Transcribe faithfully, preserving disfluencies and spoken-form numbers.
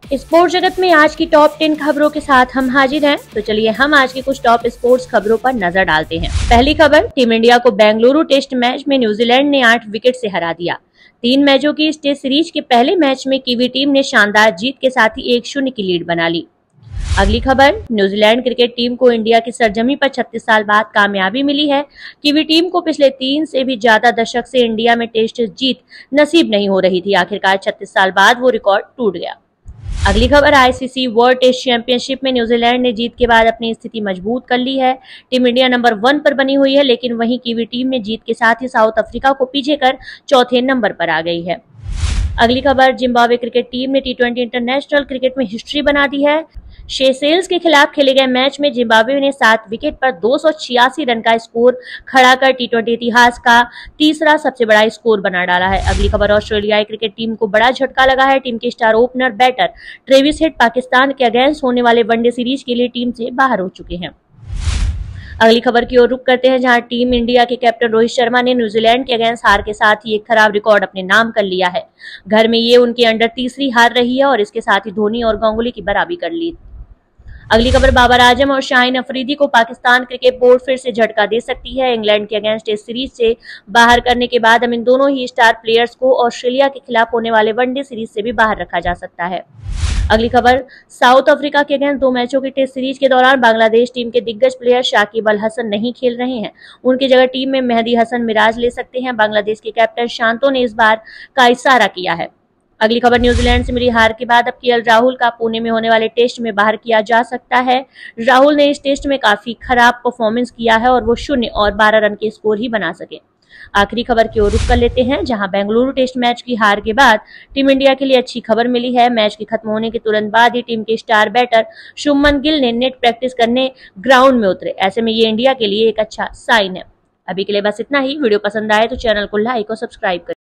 Sports जगत में आज की टॉप टेन खबरों के साथ हम हाजिर हैं। तो चलिए हम आज की कुछ टॉप स्पोर्ट्स खबरों पर नजर डालते हैं। पहली खबर, टीम इंडिया को बेंगलुरु टेस्ट मैच में न्यूजीलैंड ने आठ विकेट से हरा दिया। तीन मैचों की इस टेस्ट सीरीज के पहले मैच में कीवी टीम ने शानदार जीत के साथ ही एक शून्य की लीड बना ली। अगली खबर, न्यूजीलैंड क्रिकेट टीम को इंडिया की सरजमी पर छत्तीस साल बाद कामयाबी मिली है। कीवी टीम को पिछले तीन से भी ज्यादा दशक से इंडिया में टेस्ट जीत नसीब नहीं हो रही थी। आखिरकार छत्तीस साल बाद वो रिकॉर्ड टूट गया। अगली खबर, आईसीसी वर्ल्ड टेस्ट चैंपियनशिप में न्यूजीलैंड ने जीत के बाद अपनी स्थिति मजबूत कर ली है। टीम इंडिया नंबर वन पर बनी हुई है, लेकिन वहीं कीवी टीम ने जीत के साथ ही साउथ अफ्रीका को पीछे कर चौथे नंबर पर आ गई है। अगली खबर, जिम्बाब्वे क्रिकेट टीम ने टी ट्वेंटी इंटरनेशनल क्रिकेट में हिस्ट्री बना दी है। सेशेल्स के खिलाफ खेले गए मैच में जिम्बाब्वे ने सात विकेट पर दो सौ छियासी रन का स्कोर खड़ा कर टी ट्वेंटी इतिहास का तीसरा सबसे बड़ा स्कोर बना डाला है। अगली खबर, ऑस्ट्रेलियाई क्रिकेट टीम को बड़ा झटका लगा है। टीम के star opener batter Travis Head Pakistan के अगेंस्ट होने वाले वनडे सीरीज के लिए टीम से बाहर हो चुके हैं। अगली खबर की ओर रुख करते हैं, जहां टीम इंडिया के कैप्टन रोहित शर्मा ने न्यूजीलैंड के अगेंस्ट हार के साथ ही एक खराब रिकॉर्ड अपने नाम कर लिया है। घर में ये उनकी अंडर तीसरी हार रही है और इसके साथ ही धोनी और गांगुली की बराबरी कर ली। अगली खबर, बाबर आजम और शाहीन अफरीदी को पाकिस्तान क्रिकेट बोर्ड फिर से झटका दे सकती है। इंग्लैंड के अगेंस्ट टेस्ट सीरीज से बाहर करने के बाद अब इन दोनों ही स्टार प्लेयर्स को ऑस्ट्रेलिया के खिलाफ होने वाले वनडे सीरीज से भी बाहर रखा जा सकता है। अगली खबर, साउथ अफ्रीका के अगेंस्ट दो मैचों की टेस्ट सीरीज के दौरान बांग्लादेश टीम के दिग्गज प्लेयर शाकिब अल हसन नहीं खेल रहे हैं। उनकी जगह टीम में मेहदी हसन मिराज ले सकते हैं। बांग्लादेश के कैप्टन शांतो ने इस बार का इशारा किया है। अगली खबर, न्यूजीलैंड से मिली हार के बाद अब केएल राहुल का पुणे में होने वाले टेस्ट में बाहर किया जा सकता है। राहुल ने इस टेस्ट में काफी खराब परफॉर्मेंस किया है और वो शून्य और बारह रन के स्कोर ही बना सके। आखिरी खबर की ओर रुख कर लेते हैं, जहां बेंगलुरु टेस्ट मैच की हार के बाद टीम इंडिया के लिए अच्छी खबर मिली है। मैच के खत्म होने के तुरंत बाद ही टीम के स्टार बैटर शुभमन गिल ने नेट प्रैक्टिस करने ग्राउंड में उतरे। ऐसे में ये इंडिया के लिए एक अच्छा साइन है। अभी के लिए बस इतना ही। वीडियो पसंद आए तो चैनल को लाइक और सब्सक्राइब करें।